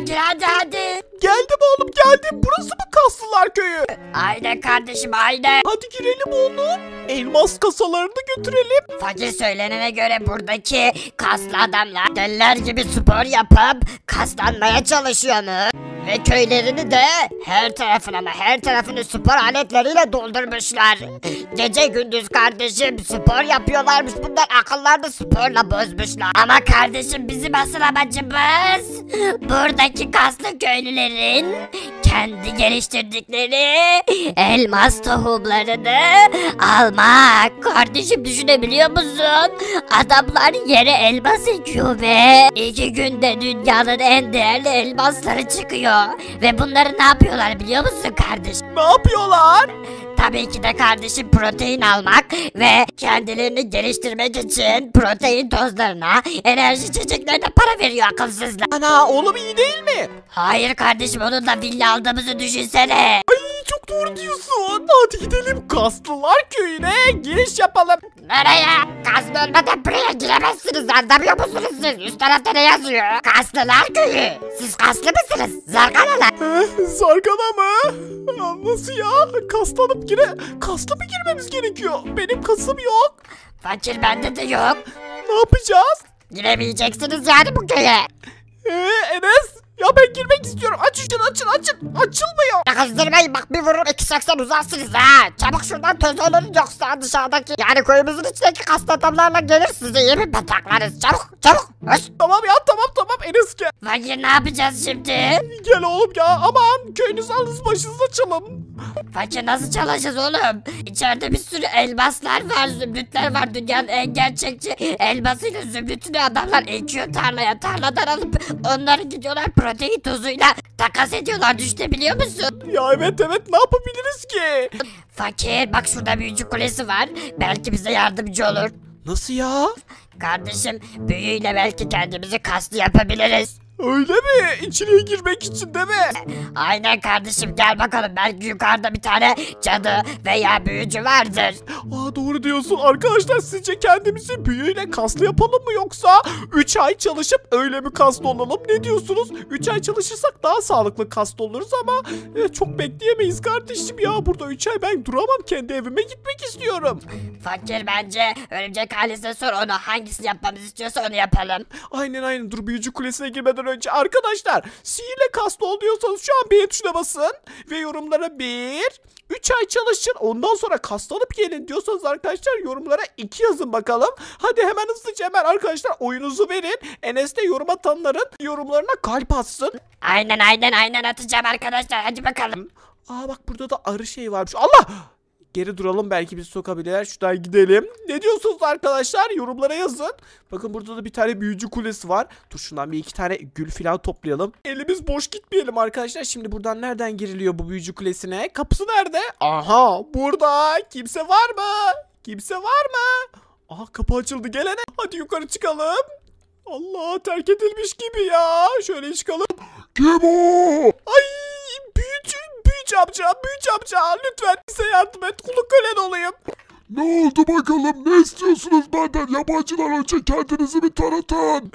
Fakir hadi. Geldim oğlum geldim. Burası mı Kaslılar Köyü? Aynen kardeşim aynen. Hadi girelim oğlum. Elmas kasalarını götürelim. Fakir söylenene göre buradaki kaslı adamlar deliler gibi spor yapıp kaslanmaya çalışıyormuş. Ve köylerini de her tarafını spor aletleriyle doldurmuşlar. Gece gündüz kardeşim spor yapıyorlarmış, bunlar akıllarını sporla bozmuşlar. Ama kardeşim bizim asıl amacımız buradaki kaslı köylülerin kendi geliştirdikleri elmas tohumlarını almak. Kardeşim düşünebiliyor musun? Adamlar yere elmas ekiyor ve 2 günde dünyanın en değerli elmasları çıkıyor. Ve bunları ne yapıyorlar biliyor musun kardeşim? Ne yapıyorlar? Tabii ki de kardeşim protein almak ve kendilerini geliştirmek için protein tozlarına, enerji içeceklerine para veriyor akılsızlar. Ana oğlum iyi değil mi? Hayır kardeşim, onunla villa aldığımızı düşünsene. Ay çok doğru diyorsun. Hadi gidelim Kaslılar Köyü'ne giriş yapalım. Nereye? Kaslı olmadan buraya giremezsiniz, anlamıyor musunuz siz? Üst tarafta ne yazıyor? Kaslılar Köyü. Siz kaslı mısınız? Zarganalar. Zargana mı? Nasıl ya? Kaslı mı girmemiz gerekiyor? Benim kasım yok. Fakir bende de yok. Ne yapacağız? Giremeyeceksiniz yani bu köye. Enes ya ben girmek istiyorum. Aç şunu açın. Açılmıyor. Kızdırmayın bak, bir vururum 2.80 uzarsınız ha. Çabuk şuradan toz olun, yoksa dışarıdaki yani köyümüzün içindeki kaslı adamlarla gelir sizi yemin pataklarız. Çabuk. Hoş. Tamam ya tamam Enes gel. Fakir ne yapacağız şimdi? Gel oğlum ya aman köyünüzü alınız başınıza çalın. Fakir nasıl çalışacağız oğlum? İçeride bir sürü elmaslar var, zümrütler var. Dünyanın en gerçekçi elmasıyla zümrütünü adamlar ekiyor tarlaya. Tarladan alıp onları gidiyorlar protein tozuyla takas ediyorlar, düşünebiliyor musun? Ya evet ne yapabiliriz ki? Fakir bak, şurada büyücü kulesi var. Belki bize yardımcı olur. Nasıl ya? Kardeşim büyüyle belki kendimizi kaslı yapabiliriz. Öyle mi? İçine girmek için değil mi? Aynen kardeşim, gel bakalım, belki yukarıda bir tane cadı veya büyücü vardır. Doğru diyorsun. Arkadaşlar sizce kendimizi büyüyle kaslı yapalım mı, yoksa 3 ay çalışıp öyle mi kaslı olalım? Ne diyorsunuz? 3 ay çalışırsak daha sağlıklı kaslı oluruz ama çok bekleyemeyiz kardeşim ya. Burada 3 ay ben duramam, kendi evime gitmek istiyorum. Fakir bence örümcek ailesine sor, onu hangisini yapmamızı istiyorsa onu yapalım. Aynen dur, büyücü kulesine girmeden önce arkadaşlar sihirle kaslı oluyorsanız şu an beğen tuşuna basın ve yorumlara 3 ay çalışın ondan sonra kaslanıp gelin diyorsanız arkadaşlar yorumlara 2 yazın bakalım. Hadi hemen hızlıca arkadaşlar oyunuzu verin. Enes de yorum atanların yorumlarına kalp atsın. Aynen atacağım arkadaşlar, hadi bakalım. Bak burada da arı şey varmış. Allah! Geri duralım, belki bizi sokabilirler. Şuradan gidelim. Ne diyorsunuz arkadaşlar? Yorumlara yazın. Bakın burada da bir tane büyücü kulesi var. Dur şundan bir 2 tane gül falan toplayalım. Elimiz boş gitmeyelim arkadaşlar. Şimdi buradan nereden giriliyor bu büyücü kulesine? Kapısı nerede? Aha burada. Kimse var mı? Aha kapı açıldı, gelene. Hadi yukarı çıkalım. Allah, terk edilmiş gibi ya. Şöyle çıkalım. Kim o? Ay büyücü amca lütfen bize yardım et, kulu kölen olayım. Ne oldu bakalım, ne istiyorsunuz benden? Yabancılar önce kendinizi bir tanıtın.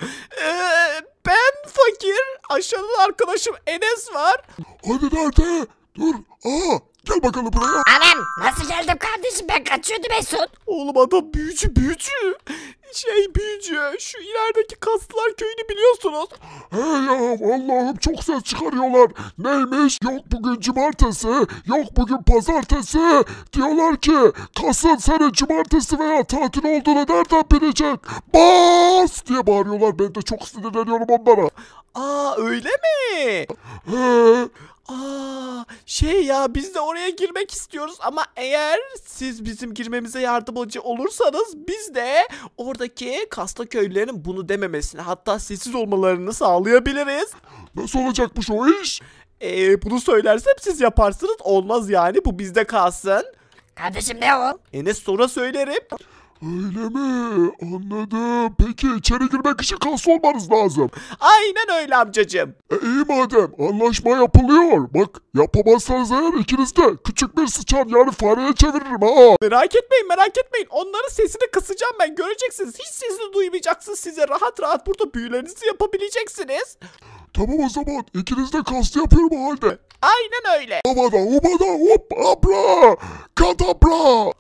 Ben Fakir, aşağıda arkadaşım Enes var. Hadi nerede? Dur. Gel bakalım buraya. Anam nasıl geldim kardeşim, ben kaçıyordum Mesut. Oğlum adam büyücü. Büyücü şu ilerideki Kaslılar Köyü'nü biliyorsunuz. Hey ya Allah'ım, çok ses çıkarıyorlar. Neymiş? Yok bugün cumartesi, yok bugün pazartesi. Diyorlar ki Kasım senin cumartesi veya tatil olduğunu nereden bilecek? Bas diye bağırıyorlar, ben de çok sinirleniyorum onlara. Öyle mi? He. Ya biz de oraya girmek istiyoruz ama eğer siz bizim girmemize yardımcı olursanız biz de oradaki kaslı köylülerin bunu dememesini, hatta sessiz olmalarını sağlayabiliriz. Nasıl olacakmış o iş? Bunu söylersem siz yaparsınız, olmaz yani, bu bizde kalsın. Kardeşim ne o? Enes sonra söylerim. Öyle mi? Anladım. Peki içeri girmek için kaslı olmanız lazım. Aynen öyle amcacığım. İyi madem, anlaşma yapılıyor. Bak yapamazsanız eğer ikiniz de küçük bir sıçan yani fareye çeviririm ha. Merak etmeyin. Onların sesini kısacağım ben, göreceksiniz. Hiç sesini duymayacaksınız, size rahat burada büyülerinizi yapabileceksiniz. Tamam o zaman ikiniz de kaslı yapıyorum o halde. Aynen öyle. Ubada hop abra. Kadabra.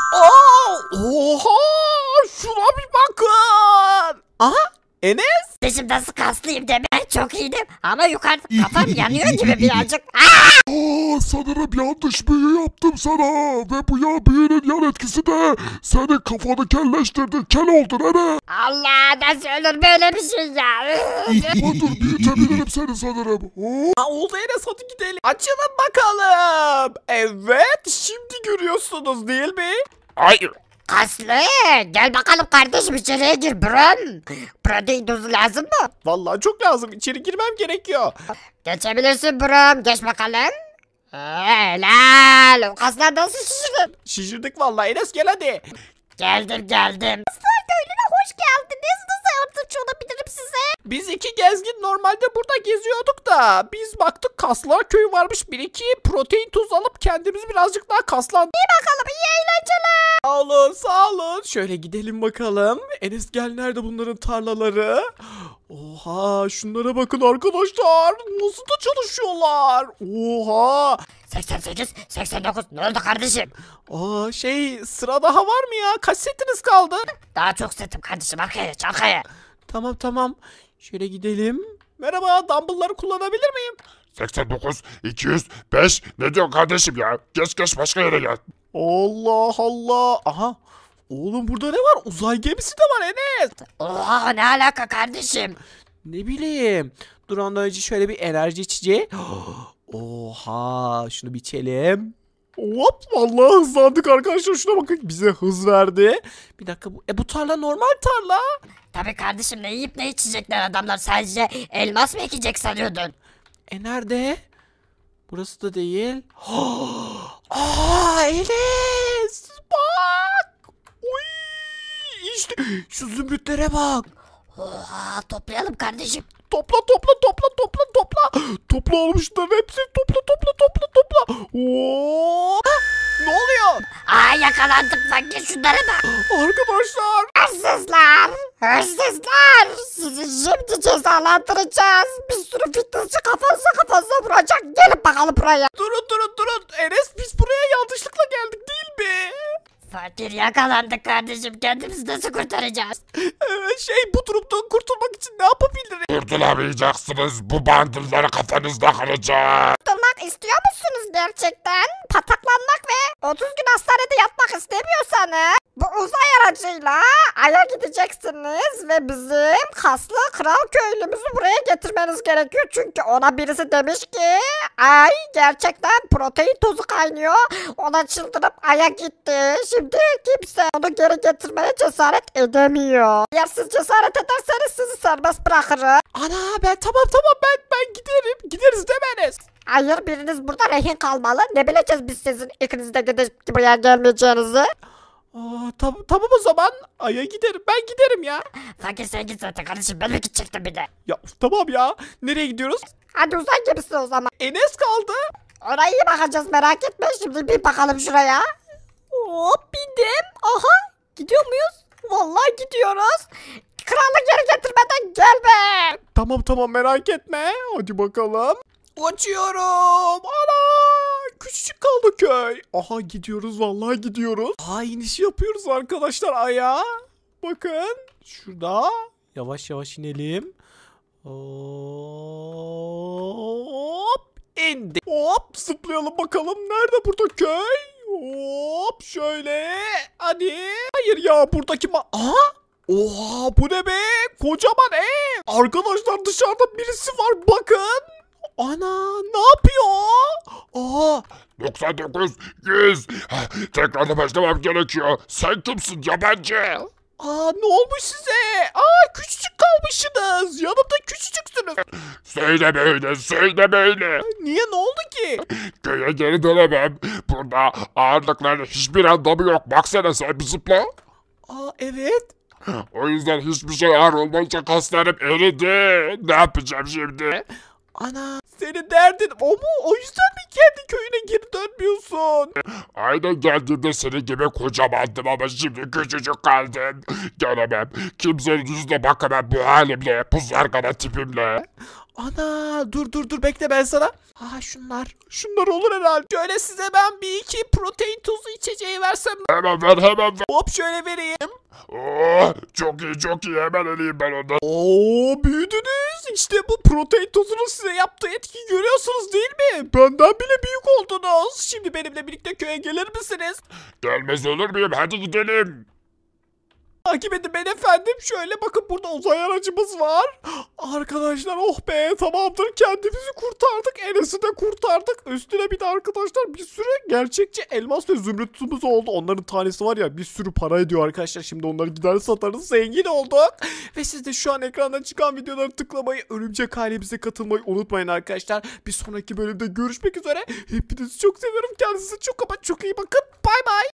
Oha! Şuna bir bakın. Aha! Enes? Kardeşim nasıl kaslıyım demek çok iyiydim. Ama yukarıda kafam yanıyor gibi birazcık. Aa! Sanırım yanlış büyü yaptım sana. Ve bu büyünün yan etkisi de senin kafanı kelleştirdi. Kel oldun hele. Allah nasıl olur böyle bir şey ya. Dur büyütebilirim seni sanırım. Hop. Oldu Enes, hadi gidelim. Açılın bakalım. Evet, şimdi görüyorsunuz değil mi? Hayır. Kaslı gel bakalım kardeşim içeriye gir brom. Protein tozu lazım mı? Vallahi çok lazım. İçeri girmem gerekiyor. Geçebilirsin brom geç bakalım. Helal. Kaslar nasıl şişirdin? Şişirdik vallahi. Enes gel hadi. Geldim. Kaslar köylüne hoş geldiniz. Nasıl yardımcı olabilirim size? Biz iki gezgin normalde burada geziyorduk da biz baktık kaslar köyü varmış. Bir iki protein tozu alıp kendimiz birazcık daha kaslandık. Bakalım iyi eğlenceler. Sağ olun, sağ olun. Şöyle gidelim bakalım. Enes gel, nerede bunların tarlaları? Oha, şunlara bakın arkadaşlar. Nasıl da çalışıyorlar. Oha. 88, 89 ne oldu kardeşim? Sıra daha var mı ya? Kaç setiniz kaldı? Daha çok setim kardeşim arkaya. Tamam. Şöyle gidelim. Merhaba, dumbbellları kullanabilir miyim? 89, 205. Ne diyorsun kardeşim ya? Geç başka yere gel. Allah Allah. Aha. Oğlum burada ne var? Uzay gemisi de var Enes. Oha ne alaka kardeşim? Ne bileyim. Dur ondan önce şöyle bir enerji içeceği. Oha, şunu bir içelim. Hop, vallahi hızlandık arkadaşlar. Şuna bakın, bize hız verdi. Bir dakika, bu tarla normal tarla. Tabii kardeşim ne yiyip ne içecekler adamlar sadece elmas mı ekecek sanıyordun? Nerede? Burası da değil. Enes bak. Uy, işte şu zümrütlere bak. Oha toplayalım kardeşim. Topla. Topla almışlar hepsini, topla. Oo! Ne oluyor? Aa yakalandık fakir şunlara bak. Arkadaşlar. Hırsızlar. Sizi şimdi cezalandıracağız. Bir sürü fitnessçi kafanıza vuracak. Gelin bakalım buraya. Durun. Enes, biz buraya yanlışlıkla geldik değil mi? Fakir yakalandık kardeşim. Kendimizi nasıl kurtaracağız? Bu durumdan kurtulmak için ne yapabiliriz? Kurtulamayacaksınız. Bu bandırları kafanızda kalacak. Kurtulmak istiyor musunuz gerçekten? Pataklanmak ve 30 gün hastanede yatmak istemiyorsanız bu uzay aracıyla Ay'a gideceksiniz ve bizim kaslı kral köylümüzü buraya getirmeniz gerekiyor. Çünkü ona birisi demiş ki Ay gerçekten protein tozu kaynıyor. Ona çıldırıp Ay'a gitti. Şimdi kimse onu geri getirmeye cesaret edemiyor. Eğer siz cesaret ederseniz sizi serbest bırakırım. Ana, ben tamam ben giderim. Gideriz demeniz. Hayır biriniz burada rehin kalmalı. Ne bileceğiz biz sizin ikiniz de gidip buraya gelmeyeceğinizi. Tamam o zaman. Ay'a giderim. Ben giderim ya. Fakir sen git zaten kardeşim ben mi gidecektim bir de. Ya tamam ya. Nereye gidiyoruz? Hadi uzay gemisi o zaman. Enes kaldı. Oraya iyi bakacağız merak etme. Şimdi bir bakalım şuraya. Hop bindim. Aha gidiyor muyuz? Vallahi gidiyoruz. Kralı geri getirmeden gelme. Tamam merak etme. Hadi bakalım. Uçuyorum. Ana! Küçücük kaldı köy. Aha, gidiyoruz, vallahi gidiyoruz. İniş yapıyoruz arkadaşlar Ay'a. Bakın. Şurada. Yavaş inelim. Hop. İndik. Hop, zıplayalım bakalım. Nerede burada köy? Hop, şöyle. Hadi. Hayır ya, buradaki Aha! Oha, bu ne be? Kocaman ev. Arkadaşlar dışarıda birisi var, bakın. Ana, ne yapıyor? 99, 100. Tekrardan başlamam gerekiyor. Sen kimsin yabancı? Ne olmuş size? Küçücük kalmışsınız. Yanımda küçücüksünüz. Söyle böyle. Niye, ne oldu ki? Köye geri dönemem. Burada ağırlıkların hiçbir anlamı yok. Baksana sen bir zıpla. Evet. O yüzden hiçbir şey ağır olmayınca kaslarım eridi. Ne yapacağım şimdi? Ana, senin derdin o mu? O yüzden mi kendi köyüne geri dönmüyorsun? Aynen, geldiğinde senin gibi kocamandım ama şimdi küçücük kaldım. Gelemem. Kimsenin yüzüne bakamam bu halimle, bu zargana tipimle. Ana dur bekle ben sana. Şunlar olur herhalde. Şöyle size ben bir iki protein tozu içeceği versem. Hemen ver. Hop şöyle vereyim. Oh, çok iyi hemen alayım ben onu. Oo büyüdünüz. İşte bu protein tozunun size yaptığı etkiyi görüyorsunuz değil mi? Benden bile büyük oldunuz. Şimdi benimle birlikte köye gelir misiniz? Gelmez olur muyum? Hadi gidelim. Takip edin beni efendim. Şöyle bakın burada uzay aracımız var. Arkadaşlar oh be tamamdır kendimizi kurtardık. Enes'i de kurtardık. Üstüne bir de arkadaşlar bir sürü gerçekçi elmas ve zümrütümüz oldu. Onların tanesi var ya bir sürü para ediyor arkadaşlar. Şimdi onları gider satarız zengin olduk. Ve siz de şu an ekranda çıkan videoları tıklamayı, örümcek ailemize katılmayı unutmayın arkadaşlar. Bir sonraki bölümde görüşmek üzere. Hepinizi çok seviyorum. Kendinize çok ama çok iyi bakın. Bay bay.